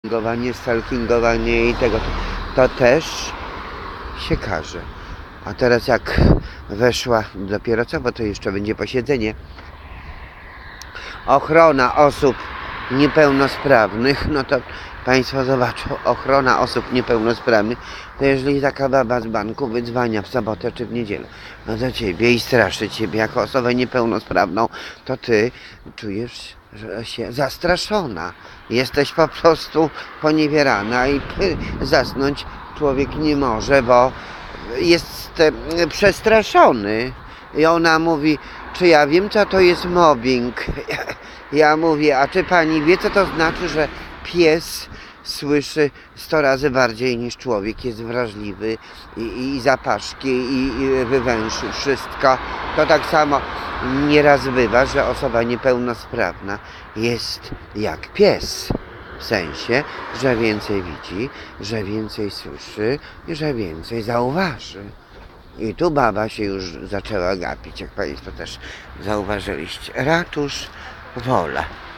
Stalkingowanie i tego, to też się każe. A teraz jak weszła, dopiero co, bo to jeszcze będzie posiedzenie, ochrona osób niepełnosprawnych, no to Państwo zobaczą, ochrona osób niepełnosprawnych, to jeżeli taka baba z banku wydzwania w sobotę czy w niedzielę do Ciebie i straszy Ciebie jako osobę niepełnosprawną, to Ty czujesz się zastraszona. Jesteś po prostu poniewierana i zasnąć człowiek nie może, bo jest przestraszony. I ona mówi, czy ja wiem, co to jest mobbing? Ja mówię, a czy pani wie, co to znaczy, że pies słyszy 100 razy bardziej niż człowiek, jest wrażliwy i zapaszki i wywęszy wszystko. To tak samo nieraz bywa, że osoba niepełnosprawna jest jak pies. W sensie, że więcej widzi, że więcej słyszy i że więcej zauważy. I tu baba się już zaczęła gapić, jak Państwo też zauważyliście. Ratusz Wola.